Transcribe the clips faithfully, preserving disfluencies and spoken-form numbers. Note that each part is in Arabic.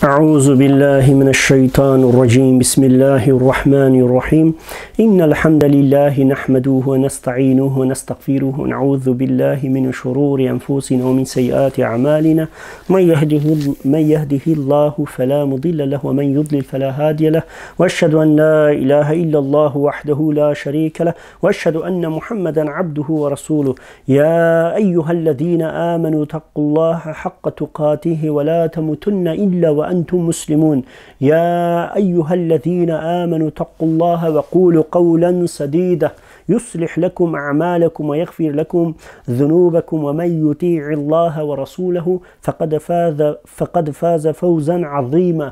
أعوذ بالله من الشيطان الرجيم. بسم الله الرحمن الرحيم. إن الحمد لله نحمده ونستعينه ونستغفره ونعوذ بالله من شرور أنفسنا ومن سيئات أعمالنا. من يهده من يهده الله فلا مضل له ومن يضلل فلا هادي له. وأشهد أن لا إله إلا الله وحده لا شريك له وأشهد أن محمدا عبده ورسوله. يا أيها الذين آمنوا اتقوا الله حق تقاته ولا تموتن إلا وأنتم مسلمون. يا أيها الذين آمنوا اتقوا الله وقولوا قولا سديدا يصلح لكم أعمالكم ويغفر لكم ذنوبكم ومن يطيع الله ورسوله فقد فاز فقد فاز فوزا عظيما.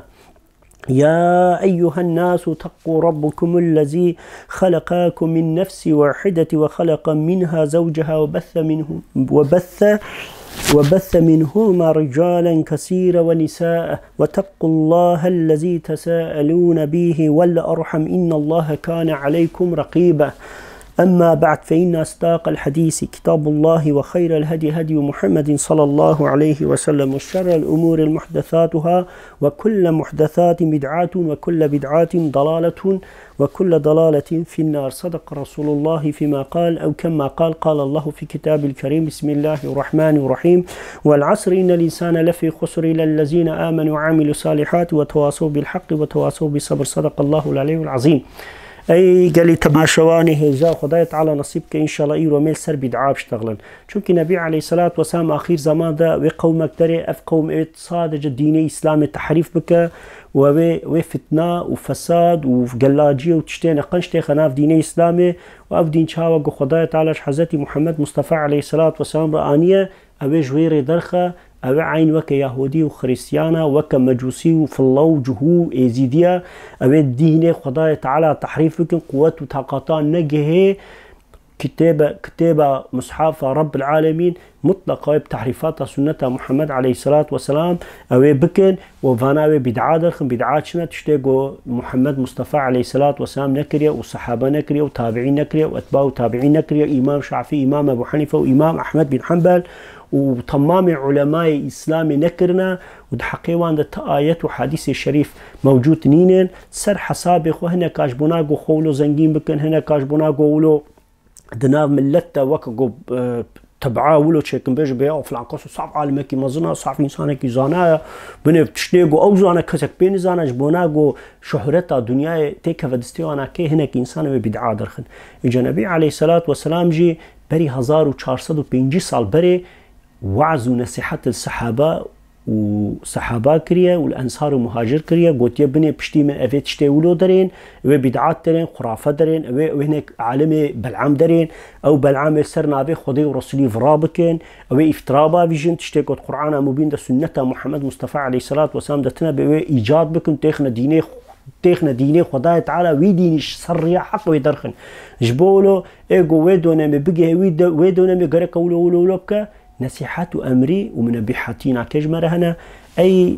يا أيها الناس اتقوا ربكم الذي خلقكم من نفس واحدة وخلق منها زوجها وبث منهم وبث وبث منهما رجالا كثيرا ونساء واتقوا الله الذي تساءلون به والأرحم إن الله كان عليكم رقيبا. أما بعد فإن أصدق الحديث كتاب الله وخير الهدي هدي محمد صلى الله عليه وسلم وشر الأمور المحدثاتها وكل محدثات بدعة وكل بدعة ضلالة وكل ضلالة في النار. صدق رسول الله فيما قال أو كما قال قال الله في كتاب الكريم. بسم الله الرحمن الرحيم. والعصر إن الإنسان لفي خسر إلا الذين آمنوا وعملوا الصالحات وتواصوا بالحق وتواصوا بالصبر. صدق الله العلي العظيم. ای گلی تماشوانی هجا خدای تعالی نصیب که انشالله ای رو میل سر بدعا بشتغلن، چون که نبی علیه الصلاة والسلام آخر زمان ده و قومک داره اف قوم ایت صادق دین اسلام تحریف بکه و و فتنه و فساد و گلاجی و تشتین قنشته خناف دین اسلام و اف دین چاوا گو خدای تعالیش حضرت محمد مصطفی علیه الصلاة والسلام را آنیه اوی جویر درخه او عين وك يهودي وخريستيانا وك مجوسي وفالله وجهو ايزيديا او الدين خداي تعالى تحريفك قوات وطاقتان نجهه كتابة كتابة مصحف رب العالمين مطلقة بتحريفات سنة محمد عليه الصلاة والسلام او بكن وفانا بدعاء درخن بدعاء شنا تشتاقو محمد مصطفى عليه الصلاة والسلام نكريا وصحابة نكريا وتابعين نكريا واتباع تابعين نكريا امام شافعي امام ابو حنيفة وامام احمد بن حنبل وتمام علماء الإسلام نكرنا ودحقي وان ده آيات وحديث الشريف موجود نينين سر حسابق وهنا كاش بناقو خولو زنجين بكن هنا كاش بناقو ولو دناف ملتا وكاقو تبعاه ولو تشيكن بيج بيا فلان قصو صعب عالمكي مزنا صعب إنسانكي زانا بنف تشتيقو أو زانا كسك بين زانا جبناقو شهرتا دنيا تيكا فدستيوانا كي هناك إنسان بدعا درخن. إجا نبي عليه الصلاة والسلام جي بري هزار وچارصد وبنجي سال بري وعظ ونصيحة الصحابة وصحابة كريا والأنصار ومهاجر كريا قوتيا بني بشتي من أفيت شتيولو دارين أو بدعات دارين خرافات دارين أو هناك عالمي بلعام دارين أو بلعام سرنا به خدي ورسولي فرابكين أو افترابا فيجن تشتيقوت قرآن مبين دا سنة محمد مصطفى عليه الصلاة والسلام دتنا بأو إيجاد بكم تيخنا ديني تيخنا ديني خداي تعالى وي دينش سريع حق ويدرخن جبولو ايقو ويدونا مبقى ويدونا مقرق ولو ولو لبكا نصيحات أمري ومنبحاتينا كجمرة هنا أي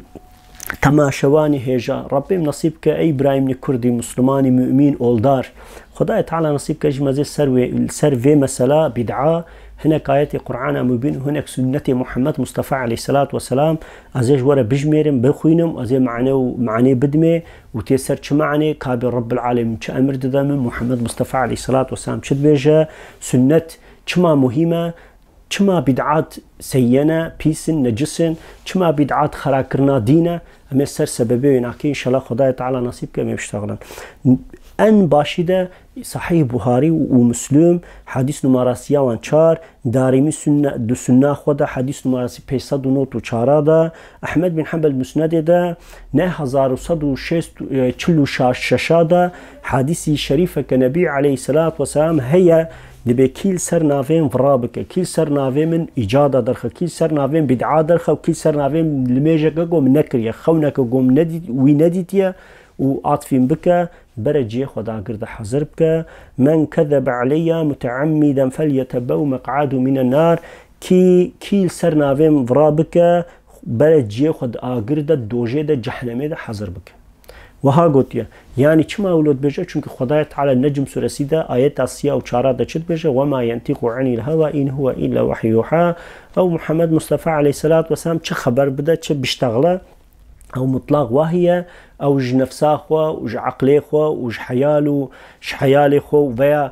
تماشواني هجا ربي نصيبك أي إبراهيم كردي مسلماني مؤمن أولدار خداي تعالى نصيبك جمزي سر سر في مسألة بدعة هناك آيات القرآن مبين هناك سنة محمد مصطفى عليه الصلاة والسلام أزيج ورا بجميرم بخوينم أزي معنى ومعنى بدمه وتيسر معنى كابر رب العالمين كأمر ددام محمد مصطفى عليه الصلاة والسلام شد بيجا سنة كما مهمة چما بدعات سيئنة بيسن نجسن چما بدعات خراكرنا دينة اما سر سببه وناكي ان شاء الله خداي تعالى نصيب كم يشتغلن. ان باشده صحيح بخاري ومسلم حديث نمارسيا وان چار دارمي سنة دو سنة خدا حديث نمارسي پيصد ونوت و چارا دا احمد بن حنبل مسند دا نه هزار و صد و شست چلو شاشا دا حديثي شريفة كنبي عليه الصلاة والسلام هي دبي كيل سر نافين فرابك كيل سر نافين من إيجاد درخه كيل سر نافين بدعاء درخه وكيل سر نافين لميجا قوم نكريا خونك قوم ندي وينديتيا وعاطفين بك برجي خدا قرد حذر بك من كذب علي متعمدا فليتبو مقعده من النار كي كيل سر نافين فرابك برجي خدا قرد دوجه ده جهنمه ده حذر بك. وها قوتيا يعني چما اولاد بجه چونك خدای تعالى النجم سورة ده آيات السيا و چارا ده چد بجه وما ينطق عن الهوى إن هو إلا وحي يوحى. او محمد مصطفى عليه الصلاة والسلام چه خبر بده چه بشتغله او مطلق وهي او ج نفسا خو او ج عقلي خو او ج حيالو ش حيالي خو ويا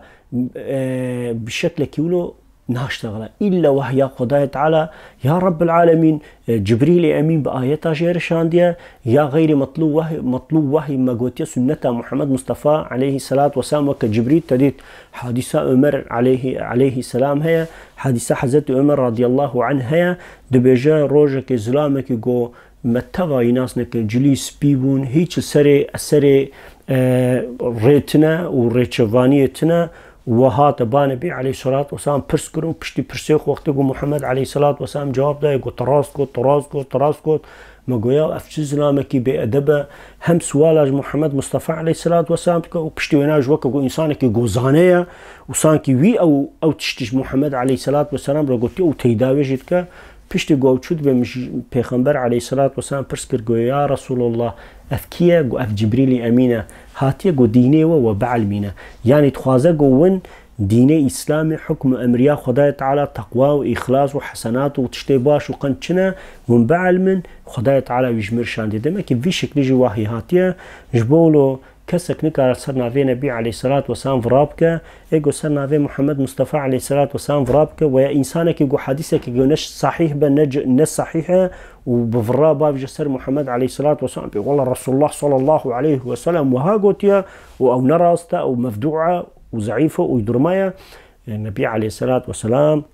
بشكل كيولو ناشتغله إلا وهي خداي تعالى يا رب العالمين جبريل أمين بآياته جير شاندية يا غير مطلوب وهي مطلوب وهي ما قلت سنة محمد مصطفى عليه الصلاة والسلام وكجبريل تديت حادثة عمر عليه عليه السلام هي حادثة حضرت عمر رضي الله عنه هي دبجة روجك زلامك جو متغى ناسنك جليس بيبون هيك سري سري اه ريتنا وريتشفانيتنا وهات بانبي عليه الصلاة والسلام برس كرون بشتي برسيخ وقت جو محمد عليه الصلاة والسلام جواب ده يقول تراسكو تراسكو تراسكو ما قويا أفشز لامكي بأدبه هم سؤال محمد مصطفى عليه الصلاة والسلام وبشتي وناج وقت جو إنسانك جو زانية وسانكي وي أو أو تشتيش محمد عليه الصلاة والسلام رقولتي أو تيداوي جدك بشتي جو تشود بمش پیغمبر عليه الصلاة والسلام برس كر جو يا رسول الله أفكيه جو أف جبريل أمينة هاتيه جو دينه وبعل مينه يعني تخازه جو ون دينه إسلامي حكم أمريا خداي تعالى تقوى وإخلاص وحسنات وتشتباش وقنشنا من بعل من خداي تعالى ويجمر شان دي دمك في شكل جواهي هاتيه جبولو كسك نكار سرنا في نبي عليه الصلاة والسلام فرابك إيجو سرنا في محمد مصطفى عليه الصلاة والسلام فرابك ويا إنسانك يجو حديثك يجو نش صحيح بنج نش صحيحة وبفرا باب جسر محمد عليه الصلاة والسلام والله رسول الله صلى الله عليه وسلم وهاجوتيا أو نراسته أو مفدوعة وزعيفة ويدرمايا النبي عليه الصلاة والسلام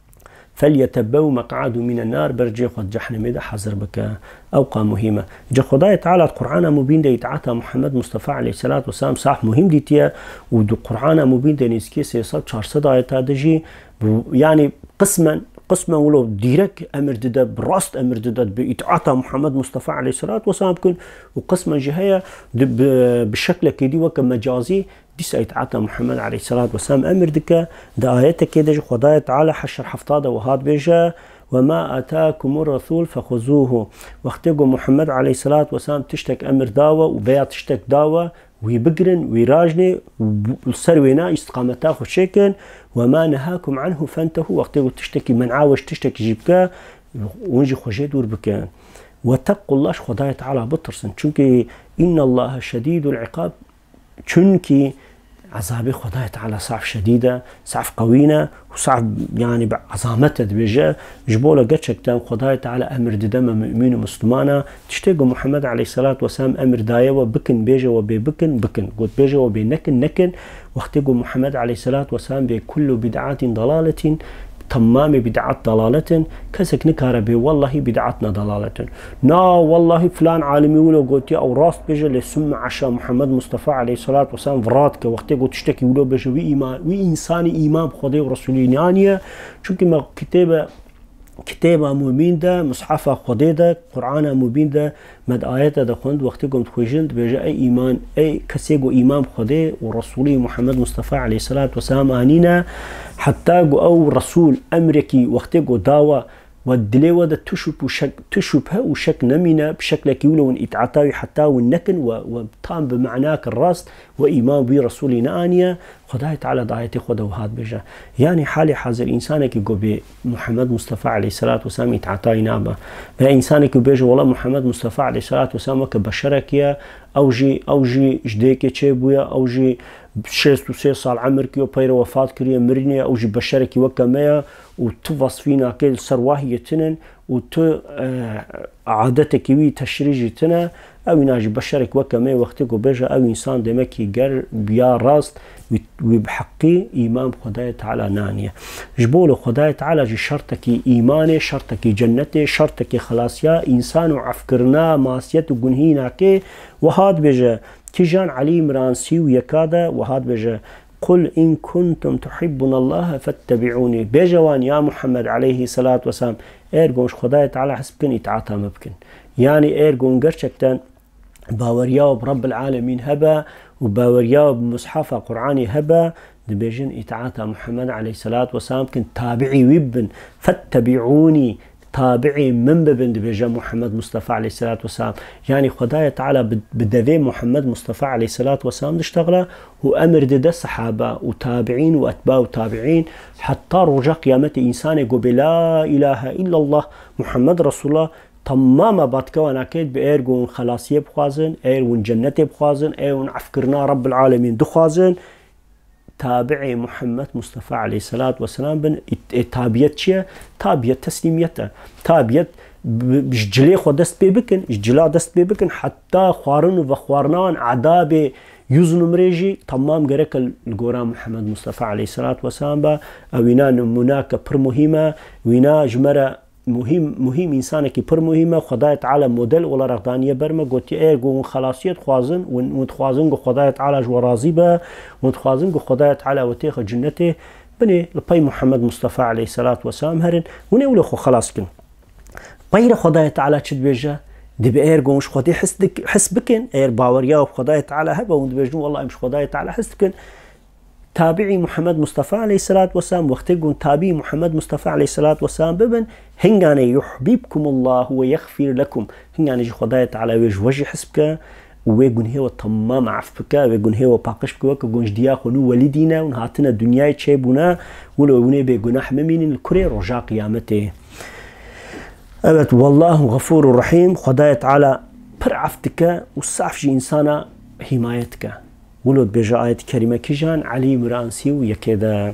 فليتبوا مقعده من النار برجي خد جحنم ده حذر بك أوقع مهمة جا خداي تعالى القرآن مبين ده يتعاطى محمد مصطفى عليه الصلاة والسلام صح مهم ديتيا ودو القرآن مبين ده نسكي سيصل شهر آيات دجي يعني قسما قسما ولو ديرك أمر دده براست أمر دده بيتعاطى محمد مصطفى عليه الصلاة والسلام كن وقسما جهية بشكل كدي وكم مجازي ديس يتعاطى محمد عليه الصلاة والسلام أمر دكا ده آياتك كده خداي تعالى حشر حفطاده وهاد بيجا وما أتاكم الرسول فخذوه واختيقوا محمد عليه الصلاة والسلام تشتك أمر داوة وبيع تشتك داوة ويبقرن ويراجني والسروينا استقامتا خشيكن وما نهاكم عنه فانتهوا واختيقوا تشتكي من عاوش تشتكي جيبكا ونجي خشي دور بكان واتقوا الله خداي تعالى بطرسن چونكي إن الله شديد العقاب چونكي عذابي خداي تعالى صعب شديدة صعب قوينة وصعب يعني بعظامته دبجة جبوله قتشك تام خداي تعالى أمر ددم مؤمن مسلمانا تشتاقوا محمد عليه الصلاة والسلام أمر داية وبكن بيجا وبيبكن بكن قد بيجا وبينكن نكن واختيقوا محمد عليه الصلاة والسلام بكل بدعات ضلالة تمام بدعة ضلالة كسك نكاربي والله بدعتنا ضلالة نا والله فلان عالمي ولو قلت أو راست بيجا لسمع عشا محمد مصطفى عليه الصلاة والسلام فراتك وقت قلت تشتكي ولو بيجا وي إيمان وي إنساني إيمان بخدي ورسولي نانية چونك ما كتابة كتابة مبين ده مصحفة خدي ده قرآن مبين ده مد آيات ده خند وقت قمت خوجند بيجا أي إيمان أي كسيقو إيمان بخدي ورسولي محمد مصطفى عليه الصلاة والسلام آنينا حتى أو رسول أمريكي وقت قو داوة والدلي وده تشوب وشك تشوبها وشك نمينا بشكل كيولو اتعطاوي حتى والنكن وطام بمعناك الراس وإيمان برسولنا آنية خداي تعالى ضايتي خدا وهاد بجا يعني حالي حاضر إنسانك يقول محمد مصطفى عليه الصلاة والسلام يتعطاي نابا إنسانك بيجي والله محمد مصطفى عليه الصلاة والسلام كبشرك يا أوجي أوجي جديك تشيبويا أوجي شيست وسي صال عمرك وبير وفات كريا مرنيا أوجي بشرك وكميا وتفص فينا كل سرواهية تنن وت عادتك وي تشريجي تنا أو ناجي بشرك وكميا وقتك وبيجا أو إنسان دمكي جر بيا راست وبحقي إيمان خداي تعالى نانية جبول خداي تعالى جي شرطك إيماني شرطك جنتي شرطك خلاصيا إنسان وعفكرنا ماسيت وجنهينا كي وهاد بيجا كيجان علي مرانسي ويكادا وهاد بيجا قل إن كنتم تحبون الله فاتبعوني بيجوان يا محمد عليه الصلاة والسلام إيرجونش خداي تعالى حسبكن يتعاطى مبكن يعني إيرجون قرشكتان باورياو برب العالمين هبا وباورياو بمصحف قرآني هبا دبيجن يتعاطى محمد عليه الصلاة والسلام كن تابعي ويبن فاتبعوني تابعي من ببن دبيجا محمد مصطفى عليه الصلاة والسلام يعني خداي تعالى بدفي محمد مصطفى عليه الصلاة والسلام دشتغله وأمر دد الصحابة وتابعين وأتباع وتابعين حتى رجع قيامة إنسان يقول لا إله إلا الله محمد رسول الله تماما باتكوانا كيد بإيرغون خلاصية بخوازن إيرغون جنة بخوازن إيرغون عفكرنا رب العالمين دخوازن تابعي محمد مصطفى عليه الصلاة والسلام بن تابيت شيء تابيت تسليميته تابيت بجلي خو دست بيبكن جلا دست بيبكن حتى خوارن وخوارنان عذاب يوزن مريجي تمام جرك الجورا محمد مصطفى عليه الصلاة والسلام با وينا نموناك بر مهمة وينا جمرة مهم مهم إنسانك بر مهمة خداية تعالى موديل ولا رغدانية برما قلت إيه قوم خلاصية خوازن ومتخوازن قو خداية تعالى جورازي با ومتخوازن قو خداية تعالى وتيخ جنته بني لبي محمد مصطفى عليه الصلاة والسلام هرن ونقول خو خلاص كن غير خداية تعالى تشد بيجا دي بإير قومش خدي حس دك حس بكن إير باوريا وخداية تعالى هبا وندبجنو والله مش خداية تعالى حس بكن تابعي محمد مصطفى عليه الصلاة والسلام وقت يقول تابعي محمد مصطفى عليه الصلاة والسلام ببن هنغاني يحببكم الله ويغفر لكم هنغاني جي خداية تعالى ويج وجه حسبك ويقول هو تمام عفبك ويقول هو باقش بك ويقول جديا خنو ولدينا ونهاتنا الدنيا تشيبونا ولو وني بيقناح ممين الكري رجاء قيامته أبد والله غفور رحيم خداية تعالى بر عفتك وصعفش إنسانا حمايتك ولد بجاء آية كريمة كجان علي مرانسي ويكذا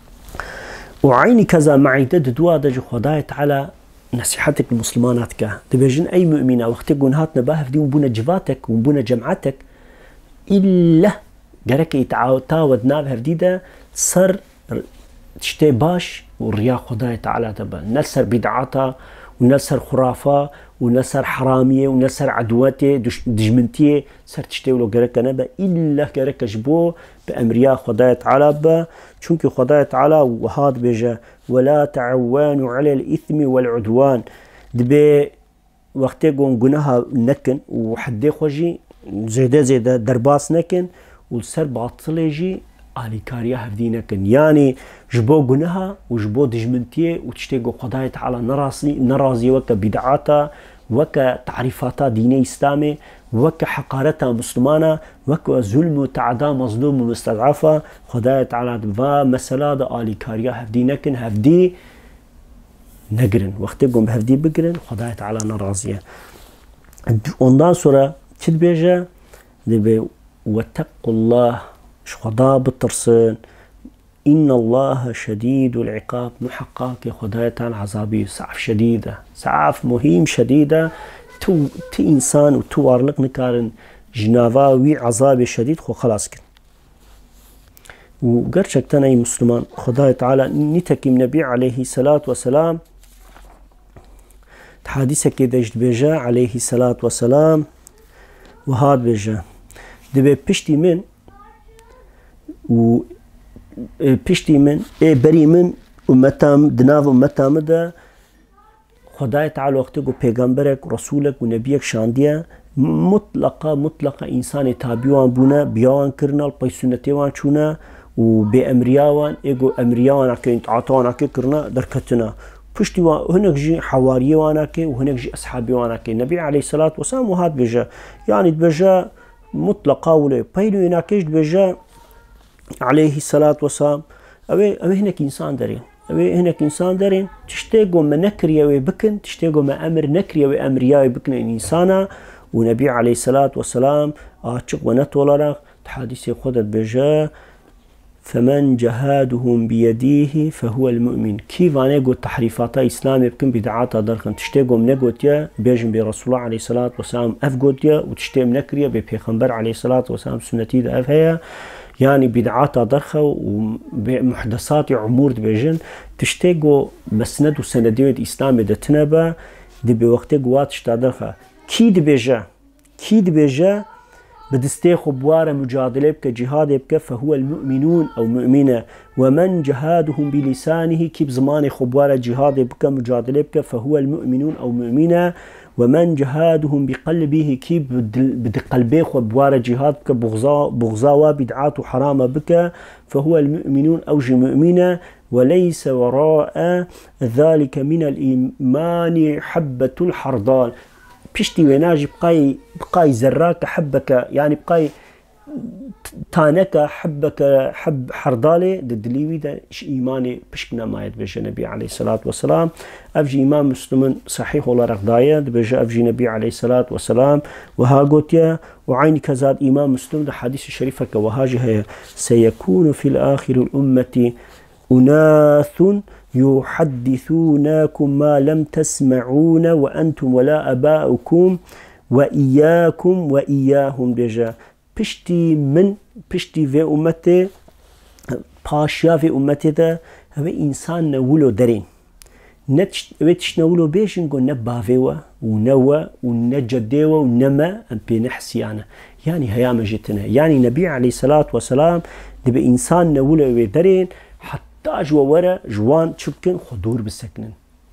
وعيني كذا معي ددوا دج خداية تعالى نصيحتك المسلماناتك تبجن أي مؤمنة وقت يقول هات نباه في وبنا جفاتك وبنا جمعتك إلا جرك يتعاود نابها فديدة صر تشتي باش والرياء خداية تعالى تبا نسر بدعاتها ونسر خرافة ونسر حرامية ونسر عدواتي دجمنتية سر تشتيولو جرك نبا إلا جرك جبو بأمريا خداية تعالى با چونك خداية تعالى وهاد بيجا ولا تعوانوا على الإثم والعدوان دبي وقت يقول قناها نكن وحدي خوجي زيدا زيدا درباس نكن والسر باطل يجي آلي كاريا هفدي نكن يعني جبو قناها وجبو دجمنتيه وتشتيقو قضاية على نراسي نرازي وكا بدعاتا وكا تعريفاتا ديني إسلامي وكا حقارتا مسلمانا وكا ظلم وتعدى مظلوم ومستضعفة قضاية على دفا مسلا دا آلي كاريا هفدي نكن هفدي نقرن وقت يقوم بهفدي بقرن قضاية على نرازية وندان سورة تدبيجا دبي واتقوا الله شخدا بالترسن إن الله شديد العقاب محقق خداية عذابي سعف شديدة سعف مهم شديدة تو تي إنسان وتو وارلق نكارن جنافاوي عذاب شديد خو خلاص كن وقرشك تاني مسلمان خداية تعالى نتكي من نبي عليه الصلاة والسلام تحاديثك دجد بيجا عليه الصلاة والسلام وهاد بيجا دبي بشتي من و پشتی من ای بری من امتام دناو امتام ده خدای تعالی وقتی گو پیغمبرک رسولک و نبیک شاندیه مطلقه مطلقه انسان تابعوان بونه بیاوان کرنال پای سنتیوان چونه و به امریاوان ایگو امریاوان اکه انتعاطوان اکه کرنا درکتنا پشتی وان هنک جی حواریوان اکه و هنک جی اصحابیوان اکه نبی علیه الصلاة والسلام و هاد بجا يعني بجا مطلقه ولی پیلو ایناکش بجا عليه الصلاة والسلام أبي أبي هناك إنسان دارين أبي هناك إنسان دارين تشتاقوا ما نكريا وبكن تشتاقوا ما أمر نكريا وأمريا وبكن إنسانا ونبي عليه الصلاة والسلام أشق ونتولى تحديث خدت بجا فمن جهادهم بيديه فهو المؤمن كيف أنا قلت تحريفات إسلام يمكن بدعات درخن تشتاقوا من قلت بيجن برسول الله عليه الصلاة والسلام أف قلت وتشتاق نكريا ببيغمبر عليه الصلاة والسلام سنتي ده أف هي يعني بدعات درخة ومحدثات عمور بيجن تشتاقوا مسند وسندية إسلام ده تنبا دي بوقت قوات اشتادرخة كي دي بيجا كي دي بيجا بدستيخو بوارة مجادلة بك جهاد بك فهو المؤمنون أو مؤمنة ومن جهادهم بلسانه كيف زمان خبوارة جهاد بك مجادلة بك فهو المؤمنون أو مؤمنة ومن جهادهم بقلبه كيف بد قلبه خبوارة جهاد بك بغضاء بغضاء بدعات وحرام بك فهو المؤمنون أو مؤمنة وليس وراء ذلك من الإيمان حبة الحردال بشتي وناجي بقاي بقاي زراك حبك يعني بقاي تانك حبك حب حردالي دليوي ده إيماني بشكنا ما يدبج النبي عليه الصلاة والسلام أفجي إمام مسلم صحيح ولا رغداية دبج أفجي نبي عليه الصلاة والسلام وها قوتيا وعين كزاد إمام مسلم ده حديث الشريفة وهاجي هي سيكون في الآخر الأمة أناث يحدثونكم ما لم تسمعون وأنتم ولا أباؤكم وإياكم وإياهم بجا پشتی من پشتی و امته پاشیا و امته ده هوا انسان نولو درین نتش نولو بیشن گو نبافیوه و نوا و نجدیوه و نما ام بنحسیانه يعني هيا مجتنا يعني نبي عليه الصلاة والسلام دب إنسان نولو درين حتى جوا ورا جوان شبكن خدور بالسكنن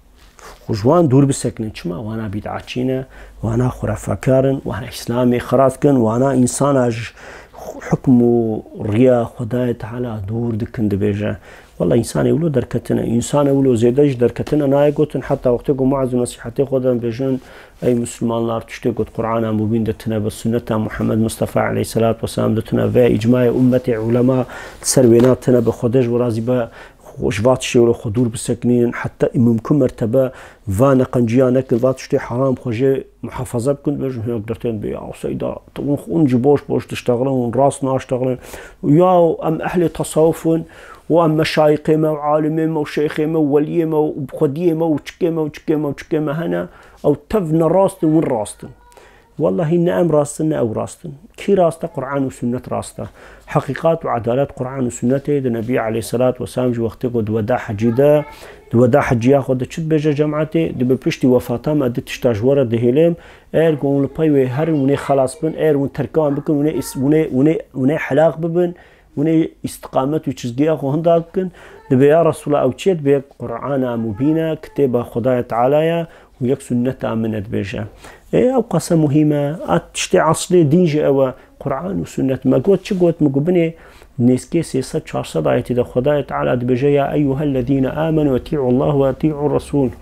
وجوان دور بسكنن شما وانا بدعاتشينا وانا خرافاكارن وانا اسلامي خرافكن وانا انسان حكم ريا خداي تعالى دور دكن دبيجا والله انسان يولو دركتنا انسان يولو زيدج دركتنا ناي قوتن حتى وقت قو معز نصيحتي خدن بيجن اي مسلمان لار تشتي قد قرآن مبين دتنا بالسنة محمد مصطفى عليه الصلاة والسلام دتنا في اجماع امتي علماء سرويناتنا بخدج ورازي با وجبات شيء ولا خدور بسكنين حتى ممكن مرتبة فانا قنجيانك الفات شتي حرام خجي محافظة بكون بيجون هناك درتين بيا وسيدا ونجي بوش بوش تشتغلون راسنا اشتغلون ويا ام اهل تصوف وام مشايخيمه وعالميمه وشيخيمه ووليمه وبخديمه وشكيمه وشكيمه وشكيمه هنا او تفنا راستن وين راستن والله هن ام راستن او راستن كي راسته قرآن وسنة راسته حقيقات وعدالات قرآن وسنة النبي عليه الصلاة والسلام جو وقت قد ودا حجيدا ودا حجيا خد تشد بيجا جماعتي دب بيشتي وفاتا ما دت تشتاج ورا دهيلم اير قول باي هر وني خلاص بن اير ون تركان بكن وني وني وني وني حلاق ببن وني استقامت وتشزقيا خو هنداكن دب يا رسول الله او تشد بي قرآن مبينه كتاب خداي تعالى ويك سنة امنت بيجا ايه او قصة مهمة اتشتي عصلي دينجي او قرآن وسنة ما قوت شو قوت مقبني نسكي سيسة شارصد آياتي دا خداية تعالى دبجا يا أيها الذين آمنوا واتيعوا الله واتيعوا الرسول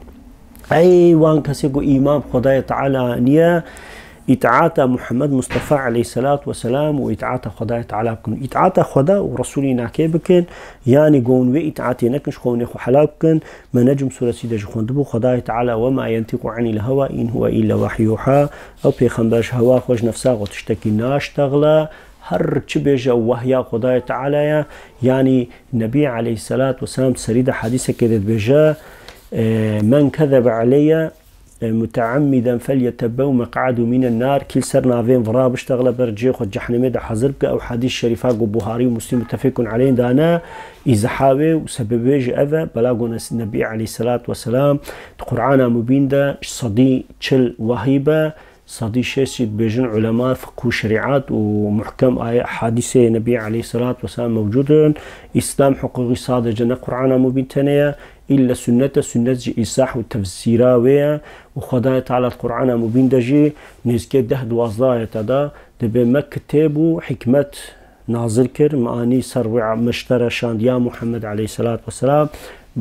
أي وان كسيقو إيمان خداية تعالى نيا إتعاتا محمد مصطفى عليه الصلاة والسلام وإتعاتا خداية تعالى بكن إتعاتا خدا ورسولنا كيبكن يعني قون وإتعاتي نكنش خوني خو حلابكن ما نجم سورة سيدة جخون دبو خداية تعالى وما ينطق عن الهوى إن هو إلا وحي يوحى أو بيخنباش هوا خوش نفسها وتشتكي ناشتغلا هر تشبيجا وهي خداية تعالى يعني النبي عليه الصلاة والسلام سريدة حديثة كده بيجا من كذب علي متعمدا فليتبوا مقعده من النار كل سرنا فين فرا بشتغل برجي خد جحنمي ده حذرك او حديث شريفه بخاري ومسلم متفق عليه دانا اذا حاوي وسببيج اذا بلاغون النبي عليه الصلاه والسلام القران مبين ده صدي تشل وهيبه صدي شيء بيجن علماء فقه شريعات ومحكم آية حديث النبي عليه الصلاة والسلام موجودون إسلام حقوقي صادق جنة قرآن مبين تنيا إلا سنة سنة إصلاح والتفسيرا ويا وخداية على القرآن مبين دجي نزكي ده دوازداية تدا دبي مكتبو حكمة نازل كر معاني سروع مشترى شان يا محمد عليه الصلاة والسلام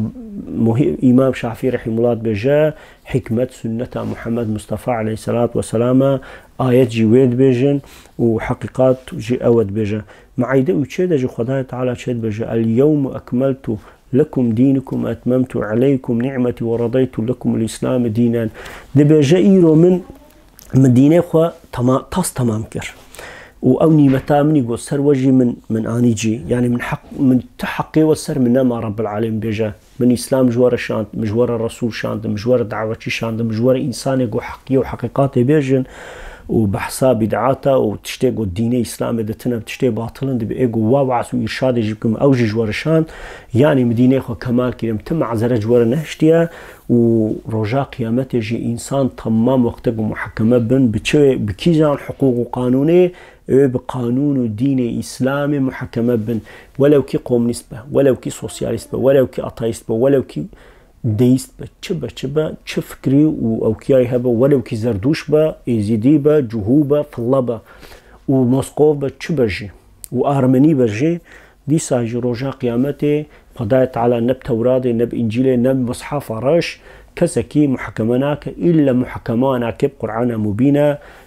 إمام شافعي رحمه الله بجا حكمة سنة محمد مصطفى عليه الصلاة والسلام آيات جويد بيجن وحقيقات جي أود بيجا معايدة وشيدة جو خداية تعالى شيد بيجا اليوم أكملت لكم دينكم أتممت عليكم نعمتي ورضيت لكم الإسلام دينا دبيجا إيرو من مدينة خوا تمام تاس تمام كر وأوني متى مني يقول سر وجهي من من آنيجي يعني من حق من تحقي والسر من نما رب العالمين بيجا من إسلام مجوار الشان مجوار الرسول شان مجوار دعوتي شان مجوار إنسان يقول حقيقة وحقيقات بيجن وبحساب بدعاته وتشتاقوا الدين الإسلامي دتنا بتشتاق باطلا دبي إيجو واوعس وإرشاد يجيبكم أوج جوار الشان يعني مدينة خو كمال كريم تم عزرة جوار نهشتيا ورجاء قيامته جي إنسان تمام وقتك محكمة بن بتشي بكيزان حقوق وقانوني بقانون الدين الإسلامي محكمة بن ولو كي قوم نسبة ولو كي سوسياليست ولو كي أطايست ولو كي ديست بتشبه تشبه تشفكري او كياي هبه ولو كي زردوش با يزيدي با جهوبه فلبه وموسكوف بتشبجي وارمني برجي دي ساجي روجا قيامته قضايت على نب توراه نب انجيل نب مصحف رش كسكي محكمناك الا محكمانك بقرآن مبينه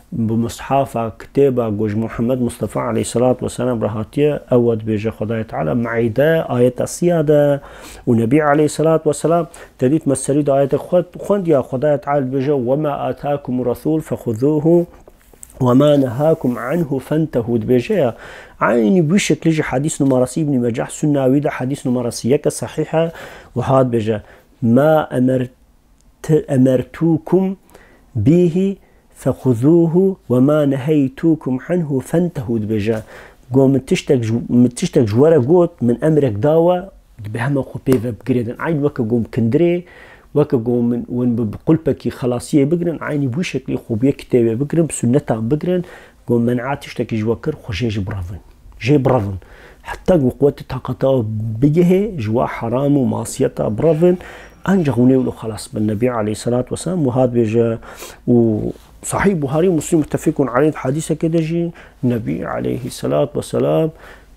بمصحافة كتابة جوج محمد مصطفى عليه الصلاة والسلام رهاتية أود بيجا خداية تعالى معيدة آية السيادة ونبي عليه الصلاة والسلام تديت مسريد آية خد يا خداية تعالى بيجا وما آتاكم الرسول فخذوه وما نهاكم عنه فانتهوا بيجا عيني بشكل لجي حديث نمارسي ابن مجاح سنة ويدا حديث نمارسية صحيحة وهاد بيجا ما أمرت أمرتوكم به فخذوه وما نهيتوكم عنه فانتهوا بيجا قوم تشتك متشتك جوارا قوت من أمرك داوة بهم خو بيفا بقريدن عين وكا قوم كندري وكا قوم من وين بقلبك خلاصية بقرن عيني بوشكلي خو بيه كتابة بقرن بسنتها بقرن قوم منعات تشتك جواكر خو جي برافن جي برافن حتى قوة تاقتا بجهه جوا حرام ومعصيتها برافن أنجغوني ولو خلاص بالنبي عليه الصلاة والسلام وهذا بيجا وصحيح بخاري ومسلم متفقون عليه حديثة كده جي النبي عليه الصلاة والسلام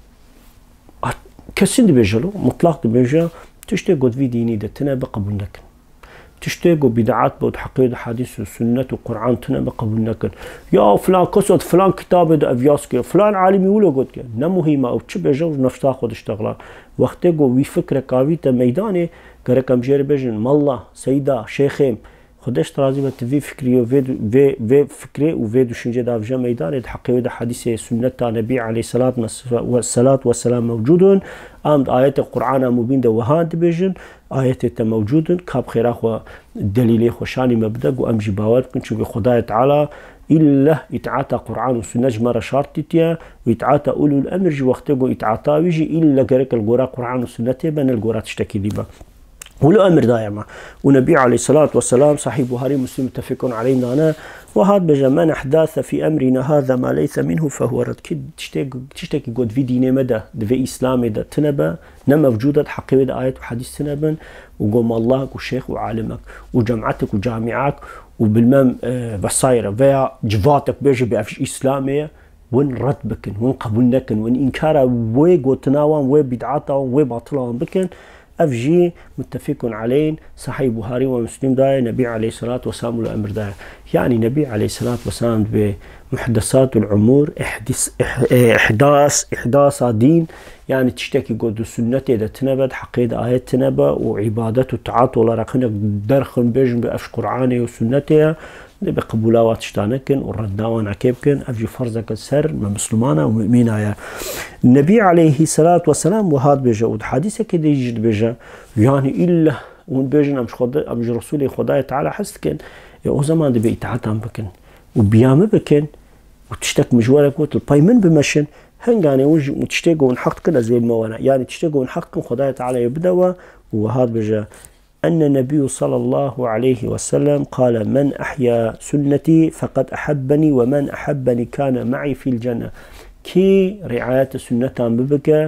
كسند بيجلو مطلق بيجا تشتاقوا في ديني ده تنبى قبول لك تشتاقوا بدعات بود حقيقة حديث السنة والقرآن تنبى قبول لك يا فلان قصد فلان كتاب ده أفياسك فلان عالمي ولا قد كده نمهمة أو تشبه جو نفس تاخد اشتغلا وقت جو في فكرة كاويتا ميداني كركم جير بيجن مالله سيدا شيخيم خدش ترازي بت في فكري وفي في فكري وفي دوشنجه دا في ميدان الحقيقة ده حديث سنة النبي عليه الصلاة والصلاة والسلام موجودون آمد آيات القرآن مبين ده وهاند بيجن آيات موجودون كاب خيراخ الدليل خوشاني مبدأ وأمجي باور كن شو بخداية تعالى إلا يتعاطى قرآن والسنة جمرة شرطتيا ويتعاطى أولو الأمر جي وقتها يتعاطى ويجي إلا كرك القرآن قرآن والسنة بين القرآن تشتكي ديبا ولو أمر دائما ونبي عليه الصلاة والسلام صحيح بخاري مسلم متفقون علينا أنا وهذا بجمع أحداث في أمرنا هذا ما ليس منه فهو رد كد تشتكي تشتكي قد في دين مدى في إسلام ده تنبا نما وجودت حقيقة آيات وحديث تنبا وقوم الله والشيخ وعالمك وجامعتك وجامعك وبالمام بصايرة ويا جفاتك بيجي بأفش إسلامية وين رد بكن وين قبولناكن وين إنكارا وين قوتناوان وين بدعاتاوان وين باطلان بكن أفجي متفقون عليه صحيح بخاري ومسلم داي نبي عليه الصلاة والسلام والأمر داي يعني نبي عليه الصلاة والسلام بمحدثات العمور إحداث إحداث إحداث دين يعني تشتكي قد السنة إذا تنبت حقيقة آيات تنبا وعبادته تعاطوا لرقنك درخن بيجن بأفش قرآني وسنتها بقبولات تشتانكن والرداوان عكيبكن أفجي فرزك السر من مسلمانا ومؤمنايا النبي عليه الصلاة والسلام وهذا بيجا وحديثة كده يجد بيجا يعني إلا ومن بيجن أمش خدا أمش رسولي خدايا تعالى حسكن يا زمان دي بيتعاتم بكن وبيام بكن وتشتك مجوالك وتلباي من بمشن هنغاني وج وتشتكوا ونحق كده زي الموانا يعني تشتكوا ونحق خدايا تعالى يبدأ وهذا بيجا أن النبي صلى الله عليه وسلم قال من أحيا سنتي فقد أحبني ومن أحبني كان معي في الجنة كي رعاية سنة ببكى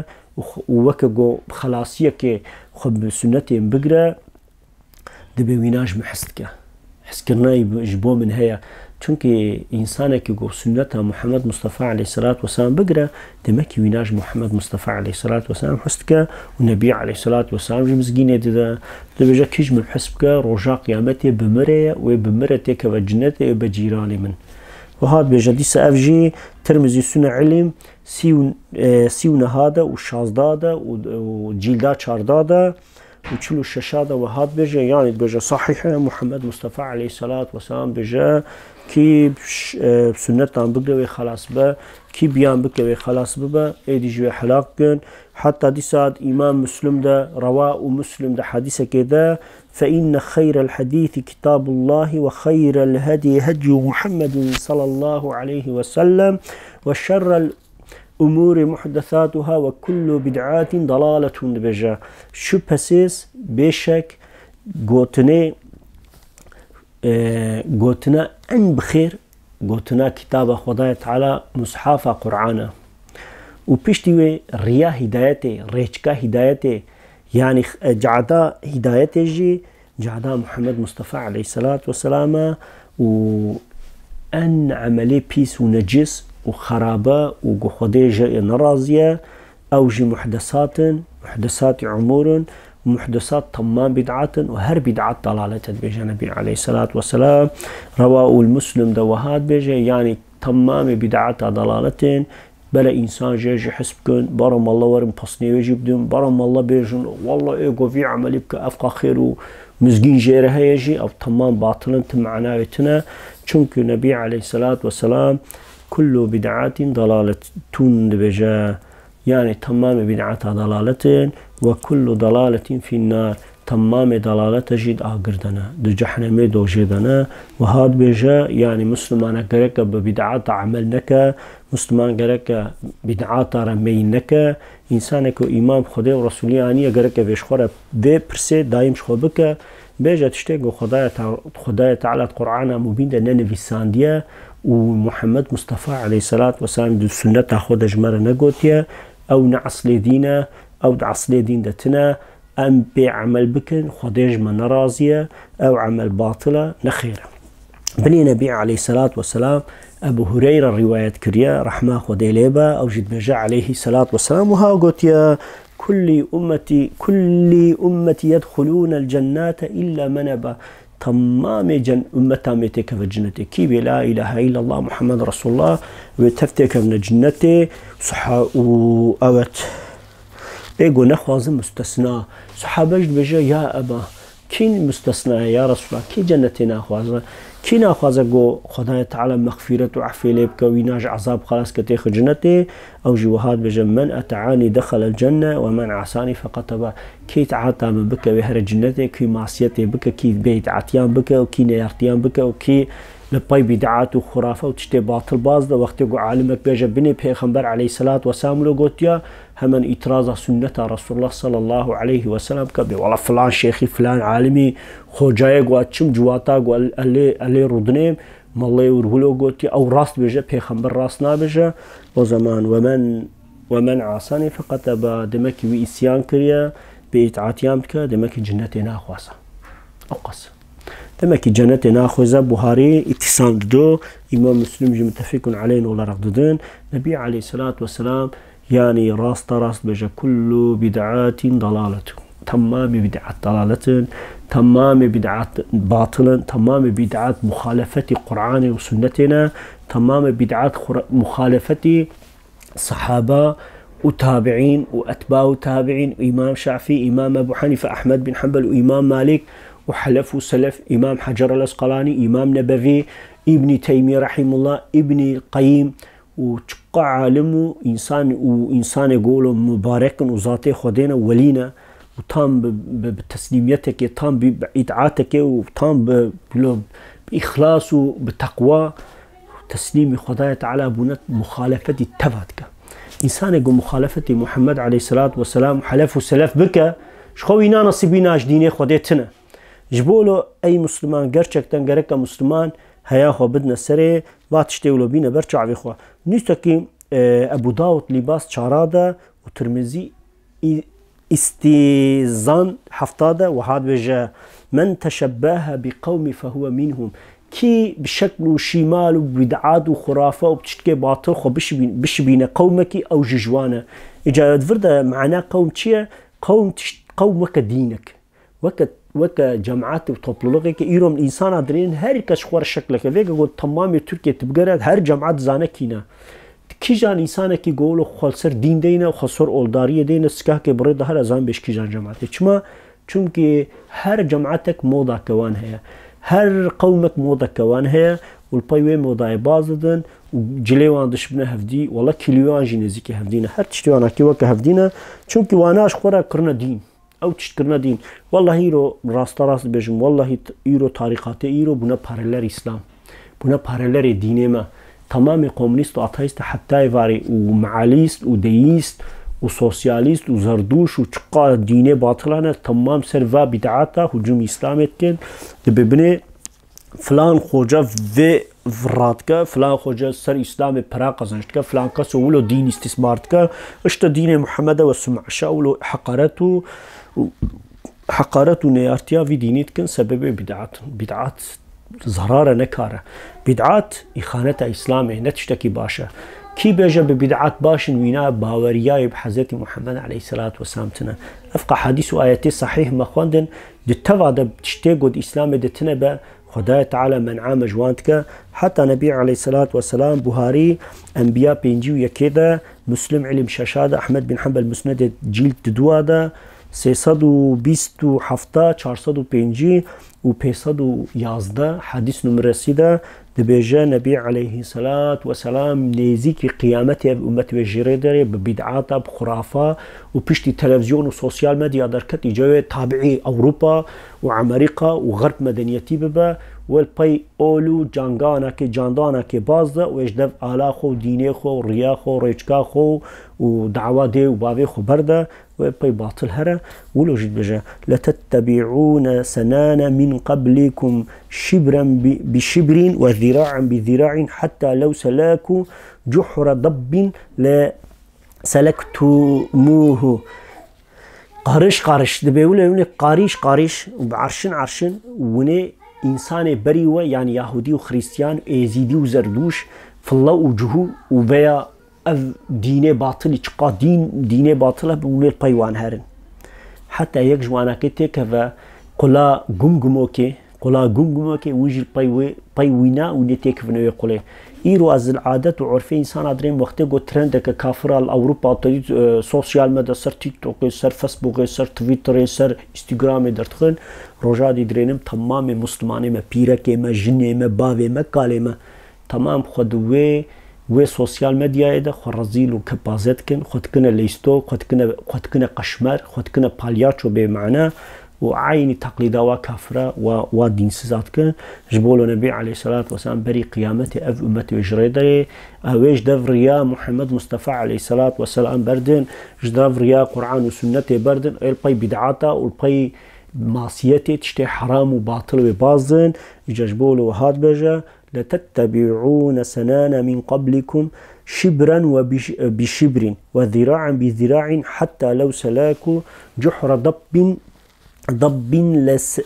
ووكا خلاصية كي خب سنة بقرة دبي ويناج محسكة حسكرنا يجبو من هيا چونكي إنسانك يقول سنة محمد مصطفى عليه الصلاة والسلام بقرة دمكي ويناج محمد مصطفى عليه الصلاة والسلام حسكة والنبي عليه الصلاة والسلام جمزقيني دا دبجا كيج من حسبك رجاء قيامتي بمرة وبمرتك وجنتي وبجيراني من وهذا بجدي سأفجي ترمزي سنة علم سيون سيون هذا والشازدادة وجيلدات شاردادة وتشلو الشاشادة وهذا بجا يعني بجا صحيحة محمد مصطفى عليه الصلاة والسلام بجا كي بسنة عم بقلوي خلاص با كي بيان بقلوي خلاص ببا ايدي جوي حلاقن حتى دي ساد إمام مسلم ده رواء ومسلم ده حديثة كده فإن خير الحديث كتاب الله وخير الهدي هدي محمد صلى الله عليه وسلم وشر الأمور محدثاتها وكل بدعات ضلالة بجا شبهسيس بشك قوتني قوتنا أن بخير قوتنا كتاب خداية تعالى مصحف قرآن وبيشتوي ريا هدايتي ريشكا هدايتي يعني جعدا هدايتي جي جعدا محمد مصطفى عليه الصلاة والسلام وأن عملي بيس ونجس وخرابة وخديجة نرازية أو جي محدثات محدثات عمور محدثات تمام بدعات وهر بدعات ضلالة بيجا نبي عليه الصلاة والسلام رواه المسلم دوهات بيجا يعني تمام بدعات ضلالة بلا إنسان جيجي حسبكن برم الله ورم بصني ويجيبدن برم الله بيجن والله إيقو في عملي بك أفقى خير ومزقين جيرها يجي أو تمام باطلا معناوتنا چونك نبي عليه الصلاة والسلام كل بدعات ضلالة تون بيجا يعني تمام بدعات ضلالة وكل ضلالة في النار تمام ضلالة جد آقردنا دو جحنمي دو جدنا وهاد بيجا يعني مسلمان قرق ببدعات عملنك مسلمان قرق بدعات رمينك إنسانك إمام خدا ورسولي آنية قرق بيشخورة بي برسي دايم شخو بك بيجا تشتاقو خدايا تعالى القرآن مبين دا ننفي ساندية ومحمد مصطفى عليه الصلاة والسلام دو سنة خدا جمرة نقوتيا أو نعصل دينا أو نعصل دين دتنا أم بعمل بكن خديج من راضية أو عمل باطلة نخيرة بني نبي عليه الصلاة والسلام أبو هريرة رواية كريا رحمة خديليبا أو جد بجا عليه الصلاة والسلام وها قلت يا كل أمتي كل أمتي يدخلون الجنات إلا من أبى تمام جن أمتا ميتك في الجنة كي لا إله إلا الله محمد رسول الله وتفتك من الجنة صحا وأوت ايقو نخوازم مستثنى صحابة بجا يا أبا كين مستثنى يا رسول الله كي جنتي ناخوازة كي ناخوازة قو خدايا تعالى مغفرة وعفي ليبك ويناج عذاب خلاص كتيخ جنتي أو جوهات بجا من أتعاني دخل الجنة ومن عصاني فقط أبا كي تعاطى من بك بهر جنتي كي معصيتي بك كي بيت عتيان بك وكي نيارتيان بك وكي لباي بدعات وخرافة وتشتي باطل باز ده وقت يقول عالمك بيجا بني بيغمبر عليه الصلاة والسلام لو قلت يا همن إتراز سنة رسول الله صلى الله عليه وسلم كبي والله فلان شيخي فلان عالمي خوجاي قوات شم جواتا قوال اللي اللي ردنيم مالله ورهلو قلت يا أو راست بيجا بيغمبر راسنا بيجا وزمان ومن ومن عاصاني فقط با دمكي وإسيان كريا بإتعاتيام بك دمكي جنتي ناخواسا أقص دمكي جنتي ناخوزا بخاري اتصال دو إمام مسلم متفق عليه ولا رقددن نبي عليه الصلاة والسلام يعني راست راست بجا كل بدعات ضلالة تمام بدعات ضلالة تمام بدعات باطلا تمام بدعات مخالفة القرآن وسنتنا تمام بدعات مخالفة الصحابة وتابعين وأتباع تابعين إمام شافعي إمام أبو حنيفة أحمد بن حنبل وإمام مالك وحلف وسلف إمام حجر الأسقلاني إمام نبوي ابن تيمية رحمه الله ابن القيم وتقع عالم إنسان وإنسان يقول مبارك وذاته خدينا ولينا وتام بتسليميتك تام بإطاعتك وتام بإخلاص وبتقوى تسليم خدايا تعالى بنت مخالفة التبعتك إنسان يقول مخالفة محمد عليه الصلاة والسلام حلف وسلف بك شخوينا نصيبيناش ديني خديتنا جبولو أي مسلمان gerçekten gerek مسلمان هيا خو بدنا سري واتشتي ولو بينا برجع بخوا نيستكي أبو داود لباس شارادا وترمزي استيزان حفتادا وهاد بجا من تشبه بقوم فهو منهم كي بشكل شمال وبدعات وخرافة وبتشتكي باطل خو بش بينا قومك أو ججوانا إجا فردا معناه قوم تشيا قوم قوم وك دينك وك وك جماعات وطبلوغك إيرم الإنسان أدرين هر كشخور شكلك فيك قول تمام تركيا تبقرد هر جماعات زانكينا كي جان إنسان كي قولو خالصر دين دينا وخالصر أولدارية دينا سكاه كي بريد هر أزان بيش كي جان جماعتك چما چونكي هر جماعتك موضع كوان هيا هر قومك موضع كوان هيا والبايوه موضع بازدن وجليوان دش بنا هفدي والله كيليوان جينيزيكي هفدينا هر تشتوان كي وك هفدينا چونكي واناش خورا كرنا دين أو تشتكرنا دين والله هيرو راست راست بجم والله هيرو طريقات هيرو بنا بارلر إسلام بنا بارلر دين ما تمام كومونيست وأتايست حتى يفاري ومعاليست وديست وسوسياليست وزردوش وشقا ديني باطلانه تمام سرفا بدعاته هجوم إسلامي كن دببني فلان خوجا في فراتك فلان خوجا سر إسلامي براقزنشتك فلان كسو ولو دين استثمارتك اشتا دين محمد والسمعشا ولو حقارته حقارته نيارتيا في دينيتكن سبب بدعات بدعات زرارة نكارة بدعات إخانة إسلامي نتشتكي باشا كي بيجا ببدعات باشن وينا باورياي بحضرت محمد عليه الصلاة والسلام تنا أفقى حديث وآياتي صحيح مخواندن دتوا دا بتشتاقود إسلام دتنا خدای تعالی منعام جوانتك حتى نبي عليه الصلاة والسلام بهاري أنبياء بينجي ويكيدا مسلم علم شاشادة أحمد بن حنبل مسند جيل تدوادا سيصد وبيست وحفتا چارصد وبينجي وبيصد ويازدا حديث نمرسيدا دبيجا نبي عليه الصلاة والسلام نيزيكي قيامته بأمة وجريدري ببدعاتا بخرافة وبشتي تلفزيون وسوسيال ميديا دركت إجاوة تابعي أوروبا وأمريكا وغرب مدنيتي ببا والبي أولو جانغانا كي جاندانا كي بازدا ويجدف آلاخو دينيخو ورياخو وريجكاخو ودعوة دي وبابي خو بردا والبي باطل هرا ولو جد بجا لتتبعون سنان من قبلكم شبرا بشبر وذراعا بذراع حتى لو سلاكوا جحر ضب لسلكتموه قارش قارش دبيولا يقول قاريش قاريش وبعرشن عرشن وني إنسان بريوة يعني يهودي وخريستيان إيزيدي وزردوش في الله وجهو وبيا أف ديني باطل چقا دين ديني باطلة بولي البيوان هرن حتى يك جوانا كتي كفا قلا قمقموكي قلا قمقموكي ويجي البيوي بيوينا ونتيك فنوي قلي إيرو از العادات وعرفي إنسان أدرين وقتي قو ترندك كافرة الأوروبا تريد سوسيال ميديا سر تيك توك سر فيسبوك سر تويتر سر انستغرام درتخن روجا دي درينم تمام مسلماني ما بيركي ما جني ما باوي ما كالي ما تمام خدوي و سوسيال ميديا ده خرزيل وكبازات كن خد كنا ليستو خد كنا خد كنا قشمر خد كنا بالياتشو بمعنى وعين تقليدا وكافرة ودين سزات كن جبولو النبي عليه الصلاة والسلام بري قيامته أف أمته وجريدري أويش دف ريا محمد مصطفى عليه الصلاة والسلام بردن جدف ريا قرآن وسنة بردن البي بدعاتا والبي معصيته تشتي حرام وباطل وبازن جبولو وهاد بجا لتتبعون سنان من قبلكم شبرا وبشبر وذراعا بذراع حتى لو سلاكوا جحر ضب ضب لس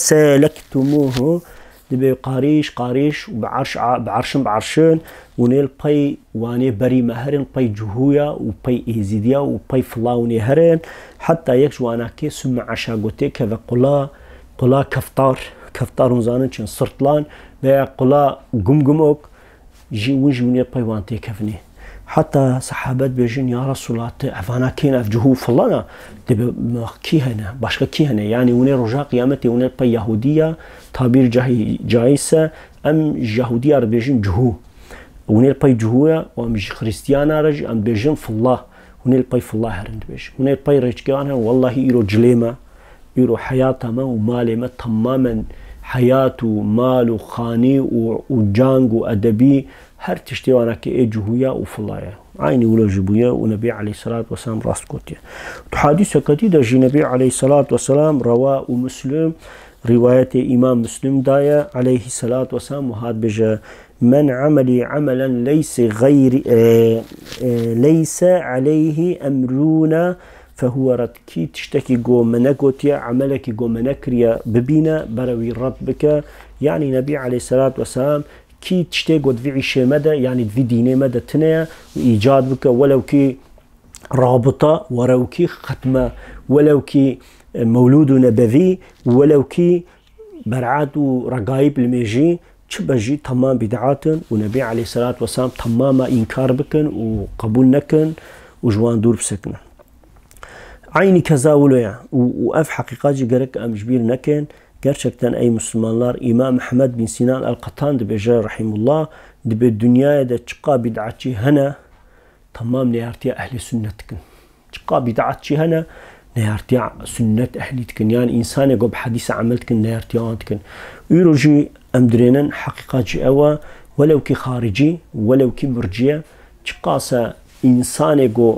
لسالكتموه دبي قاريش قاريش وبعرش بعرشن بعرشن ونيل باي واني بري مهرن باي جهويا وباي إيزيديا وباي فلاوني هرن حتى يكش وانا كي سمع عشاقوتي كذا قلا قلا كفتار كفتار نزانن چن سرطلان بيا قلا قمقموك جي ونجي ونيل باي وانتي كفني حتى صحابات بيجين يا رسول الله افانا كين افجهو فلانا دب كي هنا باشكا كي هنا يعني وني رجا قيامتي وني باي يهوديه تعبير جاي جايسه ام يهوديه بيجين جهو وني باي جهويا وام خريستيانا رج ام بيجين فالله وني باي فالله هرند بيج وني باي رجكان والله يرو جليمه يرو حياته ما وماله ما تماما حياته مال وخاني وجانج وادبي هر تشتي وانا كي جهويا وفلايا عيني ولا جبويا ونبي عليه الصلاة والسلام راس كوتيا حديث كتير جي نبي عليه الصلاة والسلام رواه مسلم رواية إمام مسلم دايا عليه الصلاة والسلام وهذا بجا من عمل عملا ليس غير آه آه ليس عليه أمرنا فهو رد كي تشتكي جو منكوتيا عملك جو منكريا ببينا بروي رد بك يعني نبي عليه الصلاة والسلام كي تشتاق في عيشة مدى يعني في ديني مدى تنيا وإيجاد بك ولو كي رابطة ولو كي ختمة ولو كي مولود نبذي ولو كي برعات ورقايب الميجي تشبجي تمام بدعات ونبي عليه الصلاة والسلام تمام إنكار بكن وقبول نكن وجوان دور بسكن عيني كذا ولويا وأف حقيقة جرك أم جبير نكن gerçekten ey Müslümanlar İmam Ahmed bin Sinan el-Qattan de becer rahimullah de be dünyaya da çıqa bid'atçı hana tamam ne yartiya ehli sünnetkin çıqa bid'atçı hana ne yartiya sünnet ehlitkin yani insana gob hadise ameltkin ne yartiya antkin yürücü emdrenen hakikatçı eva velev ki harici velev ki mürciye çıqasa insana go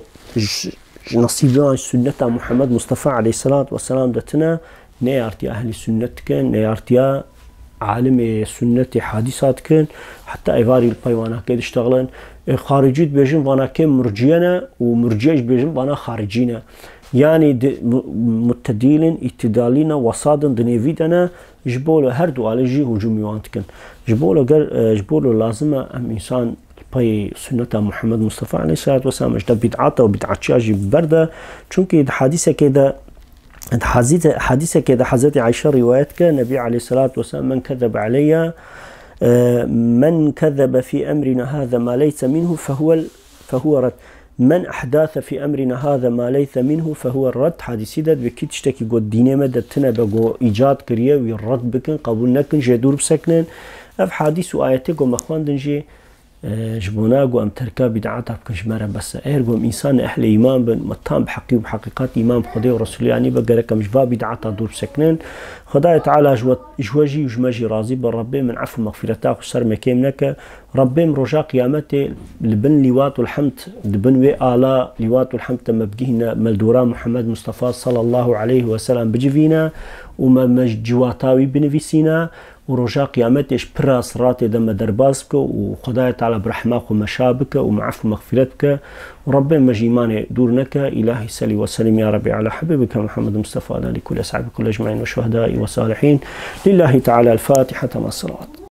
nasibi sünneta Muhammed Mustafa aleyhissalatu vesselam detine نيارتي أهل السنة كان نيارتي عالم السنة حادثات كان حتى إيفاري البيوانا كده اشتغلن خارجيت بيجن وانا كان مرجينا ومرجيش بيجن وانا خارجينا يعني متديلين اتدالين وصادن دنيفيدنا جبولو هر دو على جي هجومي وانتكن جبولو جبولو لازم أم إنسان پای سنت محمد مصطفى عليه الصلاة والسلام اجدا بدعات و بدعات اجی برده چونکه حدیثه که ده حديثة كده حضرت عائشة رواية نبي عليه الصلاة والسلام من كذب علي من كذب في أمرنا هذا ما ليس منه فهو فهو رد من أحداث في أمرنا هذا ما ليس منه فهو الرد. حديثي ده بكي تشتكي قد دينه مدى تنبقو إيجاد كريه ويرد بكن قبول نكن جدور بسكنن اف حديث و آياتي قو مخوان دنجي جبونا قو ام تركا بدعاتها بكش مرة بس اير قو انسان اهل ايمان بن متام بحقي وبحقيقات ايمان بخدي ورسولي يعني بقرك مجبا بدعاتها دور بسكنن خداي تعالى جواجي وجماجي راضي بالربي من عفو مغفرتاك وسر مكيمنك ربي مرجا قيامته لبن لوات والحمد لبن وي آلا لوات والحمد تم بجينا ملدورا محمد مصطفى صلى الله عليه وسلم بجفينا وما مجواتاوي بنفسينا ورجا قيامتش برا صراط دم درباسك وخداي تعالى برحماك ومشابك ومعفو مغفرتك وربي مجيمان دورنك إلهي سلي وسلم يا ربي على حبيبك محمد مصطفى على كل أصحابك كل أجمعين وشهداء وصالحين لله تعالى الفاتحة مع الصلوات.